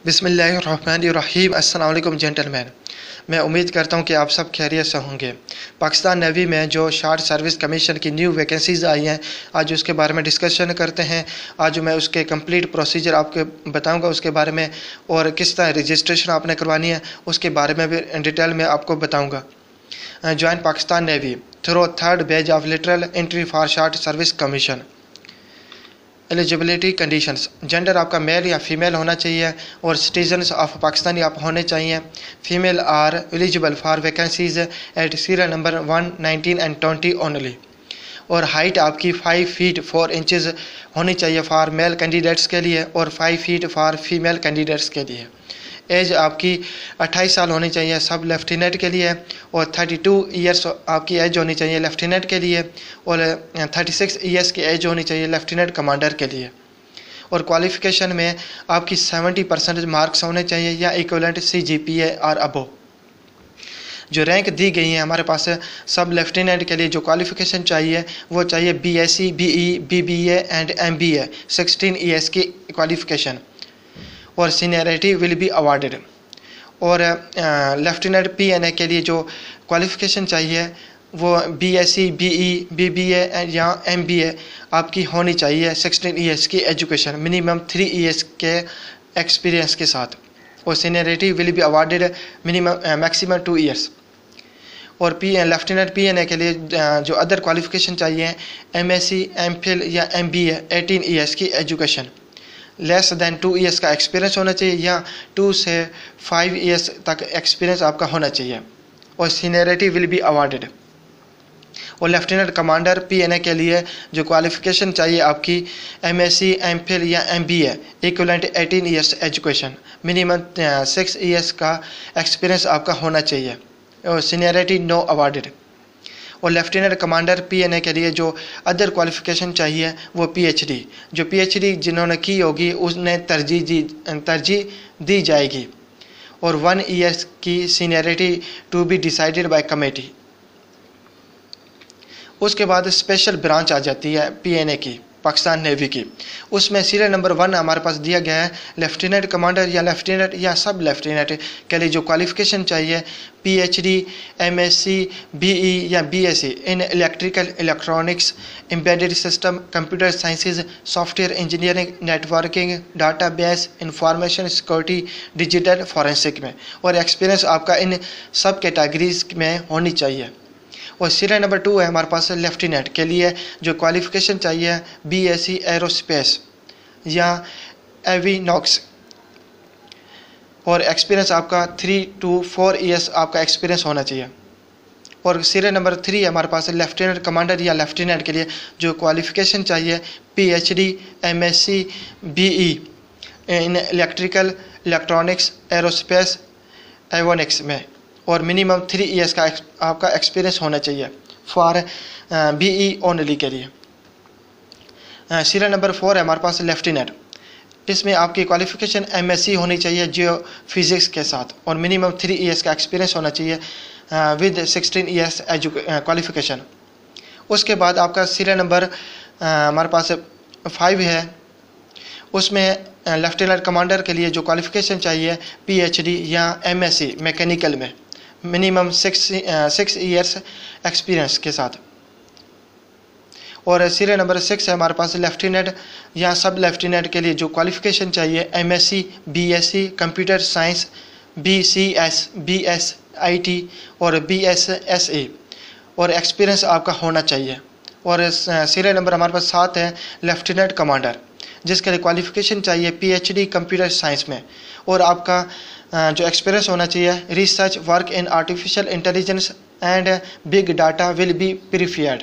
बिस्मिल्लाहिर्रहमानिर्रहीम। अस्सलाम वालेकुम जेंटलमैन। मैं उम्मीद करता हूं कि आप सब खैरियत से होंगे। पाकिस्तान नेवी में जो शार्ट सर्विस कमीशन की न्यू वैकेंसीज़ आई हैं, आज उसके बारे में डिस्कशन करते हैं। आज मैं उसके कंप्लीट प्रोसीजर आपको बताऊंगा उसके बारे में, और किस तरह रजिस्ट्रेशन आपने करवानी है उसके बारे में भी डिटेल में आपको बताऊँगा। Join Pakistan navy through third batch of literal entry for short service commission. Eligibility conditions: gender आपका मेल या फीमेल होना चाहिए और सिटीजन्स ऑफ पाकिस्तानी आप होने चाहिए। Female are eligible for vacancies at serial number 1, 19 and 20 only. और हाइट आपकी 5 फीट 4 इंचज़ होनी चाहिए फॉर मेल कैंडिडेट्स के लिए और 5 फीट फॉर फीमेल कैंडिडेट्स के लिए। एज आपकी 28 साल होनी चाहिए सब लेफ्टिनेंट के लिए, और 32 ईयर्स आपकी एज होनी चाहिए लेफ्टिनेंट के लिए, और 36 ईयर्स की एज होनी चाहिए लेफ्टिनेंट कमांडर के लिए। और क्वालिफ़िकेशन में आपकी 70% मार्क्स होने चाहिए या इक्विवेलेंट CGPA और अबव। जो रैंक दी गई है हमारे पास सब लेफ्टिनेंट के लिए, जो क्वालिफ़िकेशन चाहिए वो चाहिए BSc, BE, BBA and MBA 16 years की क्वालिफ़िकेशन, और सीनियरिटी विल बी अवार्डेड। और लेफ्टिनेंट PNA के लिए जो क्वालिफ़िकेशन चाहिए वो BSc, BE, BBA या MBA आपकी होनी चाहिए 16 ईयर्स की एजुकेशन, मिनिमम 3 ईयर्स के एक्सपीरियंस के साथ, और seniority will be awarded minimum maximum 2 years. और लेफ्टिनेंट PNA के लिए जो अदर क्वालिफ़िकेशन चाहिए MSc, MPhil या MBA 18 ईयर्स की एजुकेशन, लेस दैन 2 ईयर्स का एक्सपीरियंस होना चाहिए या 2 से 5 ईयर्स तक एक्सपीरियंस आपका होना चाहिए, और सीनियरिटी विल बी अवार्डेड। और लेफ्टिनेंट कमांडर PNA के लिए जो क्वालिफ़िकेशन चाहिए आपकी MSc, MPhil या MBA equivalent 18 years education, minimum 6 years का एक्सपीरियंस आपका होना चाहिए, और सीनियरिटी नो अवार्डेड। और लेफ्टिनेंट कमांडर PNA के लिए जो अदर क्वालिफ़िकेशन चाहिए वो PhD, जो PhD जिन्होंने की होगी उसने तरजीह दी जाएगी, और 1 ईयर्स की seniority to be decided by committee. उसके बाद स्पेशल ब्रांच आ जाती है PNA की, पाकिस्तान नेवी की। उसमें सीरियल नंबर 1 हमारे पास दिया गया है लेफ्टिनेंट कमांडर या लेफ्टिनेंट या सब लेफ्टिनेंट के लिए जो क्वालिफ़िकेशन चाहिए PhD, MSc, BE या BSc in electrical, electronics, embedded system, computer sciences, software engineering, networking, database, information security, digital forensic में, और एक्सपीरियंस आपका इन सब कैटेगरीज में होनी चाहिए। और सीरियल नंबर 2 है हमारे पास लेफ्टिनेंट के लिए जो क्वालिफ़िकेशन चाहिए BSc एरोस्पेस या एविनॉक्स, और एक्सपीरियंस आपका 3 to 4 ईयर्स आपका एक्सपीरियंस होना चाहिए। और सीरियल नंबर 3 है हमारे पास लेफ्टिनेंट कमांडर या लेफ्टिनेंट के लिए जो क्वालिफ़िकेशन चाहिए PhD, MSc, BE in electrical, electronics, aerospace, avionics में, और मिनिमम 3 ईयर्स का आपका एक्सपीरियंस होना चाहिए फॉर BE ओनली के लिए। सीरियल नंबर 4 है हमारे पास लेफ्टिनेंट, इसमें आपकी क्वालिफ़िकेशन MSc होनी चाहिए जियो फिज़िक्स के साथ, और मिनिमम 3 ईयर्स का एक्सपीरियंस होना चाहिए विद 16 ईयर्स क्वालिफ़िकेशन। उसके बाद आपका सीरियल नंबर हमारे पास 5 है, उसमें लेफ्टिनेंट कमांडर के लिए जो क्वालिफ़िकेशन चाहिए PhD या MSc मैकेनिकल में, मिनिमम 6 ईयर्स एक्सपीरियंस के साथ। और सीरियल नंबर 6 है हमारे पास लेफ्टिनेंट या सब लेफ्टिनेंट के लिए जो क्वालिफ़िकेशन चाहिए MSc, BSc computer science, BCS, BSIT और BSSA, और एक्सपीरियंस आपका होना चाहिए। और सीरियल नंबर हमारे पास 7 है लेफ्टिनेंट कमांडर, जिसके लिए क्वालिफ़िकेशन चाहिए PhD कंप्यूटर साइंस में, और आपका जो एक्सपीरियंस होना चाहिए research work in artificial intelligence and big data will be preferred.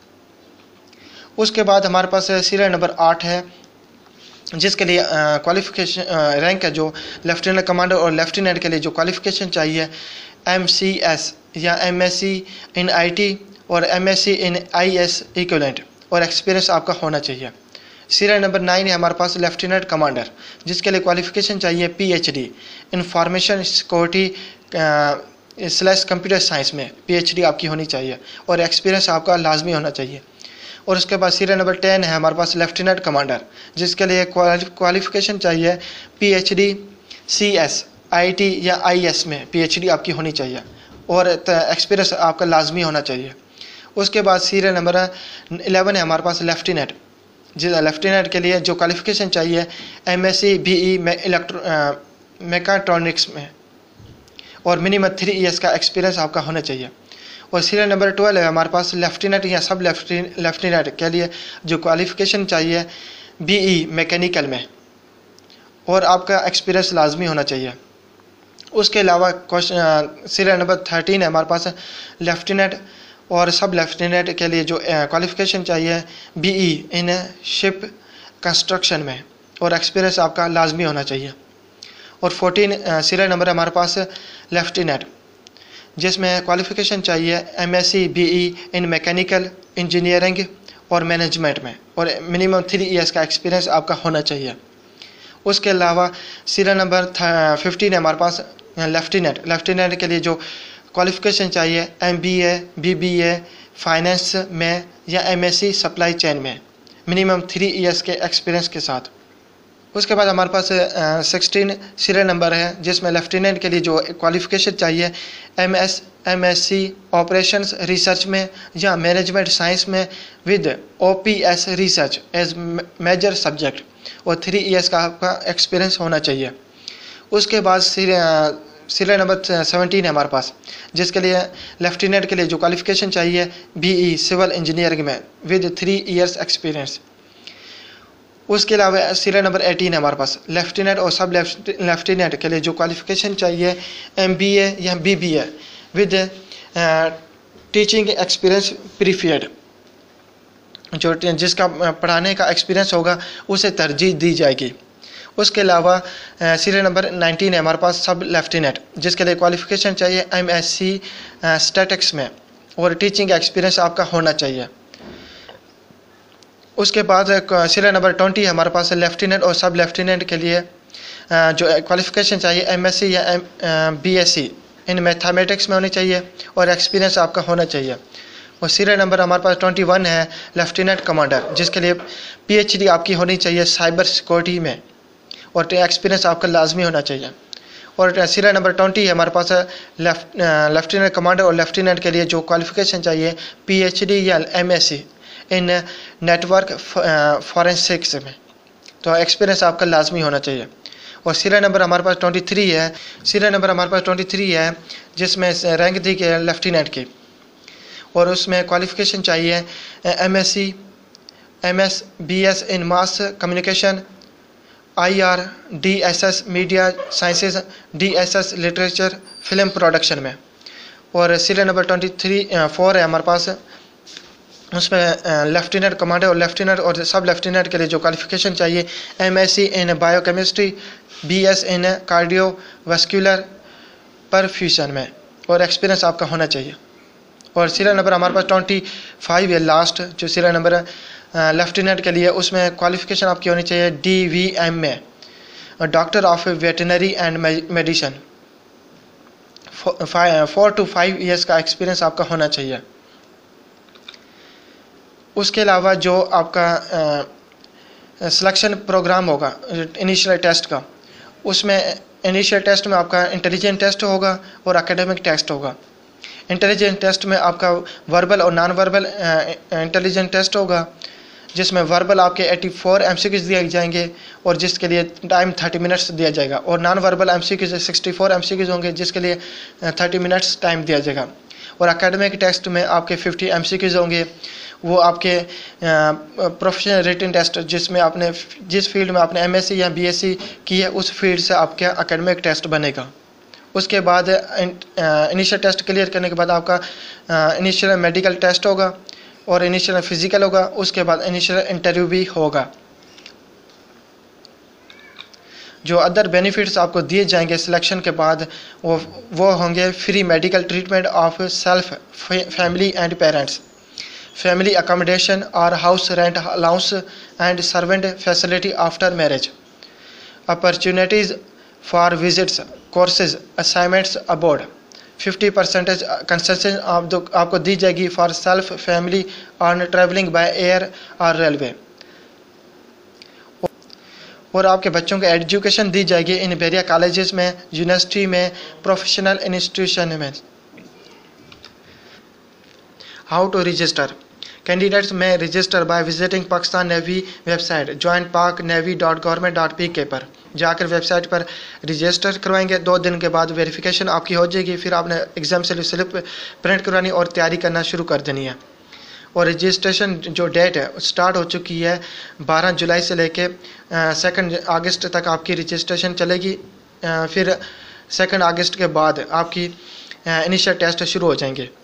उसके बाद हमारे पास सीरियल नंबर 8 है, जिसके लिए क्वालिफ़िकेशन रैंक है जो लेफ्टिनेंट कमांडर और लेफ्टिनेंट के लिए जो क्वालिफ़िकेशन चाहिए MCS या MSc इन IT और MSc इन IS इक्विवेलेंट, और एक्सपीरियंस आपका होना चाहिए। सीरियल नंबर 9 है हमारे पास लेफ्टिनेंट कमांडर, जिसके लिए क्वालिफ़िकेशन चाहिए PhD information security / computer science में PhD आपकी होनी चाहिए, और एक्सपीरियंस आपका लाजमी होना चाहिए। और उसके बाद सीरियल नंबर 10 है हमारे पास लेफ्टिनेंट कमांडर, जिसके लिए क्वालिफ़िकेशन चाहिए PhD CS, IIT या IS में PhD आपकी होनी चाहिए और एक्सपीरियंस आपका लाजमी होना चाहिए। उसके बाद सीरियल नंबर 11 है हमारे पास लेफ्टिनेंट। लेफ्टिनेंट के लिए जो क्वालिफ़िकेशन चाहिए MSc BE में मैकाट्रॉनिक्स में और मिनिमम 3 ईयर्स का एक्सपीरियंस आपका होना चाहिए। और सीरियल नंबर 12 है हमारे पास लेफ्टिनेंट या सब लेफ्टिनेंट के लिए जो क्वालिफ़िकेशन चाहिए BE मैकेनिकल में और आपका एक्सपीरियंस लाजमी होना चाहिए। उसके अलावा सीरियल नंबर 13 है हमारे पास लेफ्टिनेंट और सब लेफ्टिनेंट के लिए जो क्वालिफ़िकेशन चाहिए BE इन शिप कंस्ट्रक्शन में और एक्सपीरियंस आपका लाजमी होना चाहिए। और 14 सीरियल नंबर हमारे पास लेफ्टिनेंट जिसमें क्वालिफ़िकेशन चाहिए MSc BE in mechanical engineering और मैनेजमेंट में और मिनिमम 3 ईयर्स का एक्सपीरियंस आपका होना चाहिए। उसके अलावा सीरियल नंबर 15 है हमारे पास लेफ्टिनेंट के लिए जो क्वालिफ़िकेशन चाहिए MBA BBA फाइनेंस में या MSc सप्लाई चेन में मिनिमम 3 ईयर्स के एक्सपीरियंस के साथ। उसके बाद हमारे पास 16 सीरियल नंबर है जिसमें लेफ्टिनेंट के लिए जो क्वालिफ़िकेशन चाहिए MSc ऑपरेशंस रिसर्च में या मैनेजमेंट साइंस में with OPS research as major subject और 3 ईयर्स का आपका एक्सपीरियंस होना चाहिए। उसके बाद सीरियल नंबर 17 है हमारे पास जिसके लिए लेफ्टिनेंट के लिए जो क्वालिफ़िकेशन चाहिए BE सिविल इंजीनियरिंग में विद 3 ईयर्स एक्सपीरियंस। उसके अलावा सीरियल नंबर 18 है हमारे पास लेफ्टिनेंट और सब लेफ्टिनेंट के लिए जो क्वालिफ़िकेशन चाहिए MBA या BBA with teaching experience period, जो जिसका पढ़ाने का एक्सपीरियंस होगा उसे तरजीह दी जाएगी। उसके अलावा सीरियल नंबर 19 है हमारे पास सब लेफ्टिनेंट जिसके लिए क्वालिफ़िकेशन चाहिए MSc स्टैटिक्स में और टीचिंग एक्सपीरियंस आपका होना चाहिए। उसके बाद सीरियल नंबर 20 है हमारे पास लेफ्टिनेंट और सब लेफ्टिनेंट के लिए जो क्वालिफ़िकेशन चाहिए MSc या BSc इन मैथमेटिक्स में होनी चाहिए और एक्सपीरियंस आपका होना चाहिए। और सीरियल नंबर हमारे पास 21 है लेफ्टिनेंट कमांडर जिसके लिए PhD आपकी होनी चाहिए साइबर सिक्योरिटी में और एक्सपीरियंस आपका लाजमी होना चाहिए। और सीरियल नंबर 20 है हमारे पास लेफ्टिनेंट कमांडर और लेफ्टिनेंट के लिए जो क्वालिफ़िकेशन चाहिए PhD या MSc इन नेटवर्क फॉरेंसिक्स में, तो एक्सपीरियंस आपका लाजमी होना चाहिए। और सीरियल नंबर हमारे पास 23 है। सीरियल नंबर हमारे पास 23 है जिसमें रैंक दी गई लेफ्टिनेंट की और उसमें क्वालिफ़िकेशन चाहिए MSc MS BS in mass communication IR DSS media sciences DSS literature film production में। और सीरियल नंबर 4 है हमारे पास उसमें लेफ्टिनेंट कमांडर और लेफ्टिनेंट और सब लेफ्टिनेंट के लिए जो क्वालिफ़िकेशन चाहिए MSc in biochemistry BS in cardiovascular perfusion में और एक्सपीरियंस आपका होना चाहिए। और सीरियल नंबर हमारे पास 25 है लास्ट जो सीरियल नंबर लेफ्टिनेंट के लिए उसमें क्वालिफ़िकेशन आपकी होनी चाहिए DVM में doctor of veterinary and medicine 4 to 5 years का एक्सपीरियंस आपका होना चाहिए। उसके अलावा जो आपका सिलेक्शन प्रोग्राम होगा इनिशियल टेस्ट का, उसमें इनिशियल टेस्ट में आपका इंटेलिजेंट टेस्ट होगा और एकेडमिक टेस्ट होगा। इंटेलिजेंट टेस्ट में आपका वर्बल और नॉन वर्बल इंटेलिजेंट टेस्ट होगा जिसमें वर्बल आपके 84 MCQs दिए जाएंगे और जिसके लिए टाइम 30 मिनट्स दिया जाएगा और नॉन वर्बल MCQs 64 MCQs होंगे जिसके लिए 30 मिनट्स टाइम दिया जाएगा। और एकेडमिक टेस्ट में आपके 50 MCQs होंगे, वो आपके प्रोफेशनल रिटन टेस्ट जिसमें आपने जिस फील्ड में आपने MSc या BSc की है उस फील्ड से आपका एकेडमिक टेस्ट बनेगा। उसके बाद इनिशियल टेस्ट क्लियर करने के बाद आपका इनिशियल मेडिकल टेस्ट होगा और इनिशियल फिजिकल होगा, उसके बाद इनिशियल इंटरव्यू भी होगा। जो अदर बेनिफिट्स आपको दिए जाएंगे सिलेक्शन के बाद वो होंगे free medical treatment of self family and parents, family accommodation और house rent allowance and servant facility after marriage, opportunities for visits courses assignments abroad, 50% concession आपको दी जाएगी for self family on travelling by air और railway. और आपके बच्चों को education दी जाएगी इन वेरिया कॉलेजेस में, यूनिवर्सिटी में, प्रोफेशनल इंस्टीट्यूशन में। How to register? कैंडिडेट्स में register by visiting Pakistan navy website joinpaknavy.government.pk पर जाकर वेबसाइट पर रजिस्टर करवाएंगे। 2 दिन के बाद वेरिफिकेशन आपकी हो जाएगी, फिर आपने एग्ज़ाम स्लिप प्रिंट करवानी और तैयारी करना शुरू कर देनी है। और रजिस्ट्रेशन जो डेट है स्टार्ट हो चुकी है 12 जुलाई से लेके 2 अगस्त तक आपकी रजिस्ट्रेशन चलेगी। फिर 2 अगस्त के बाद आपकी इनिशियल टेस्ट शुरू हो जाएंगे।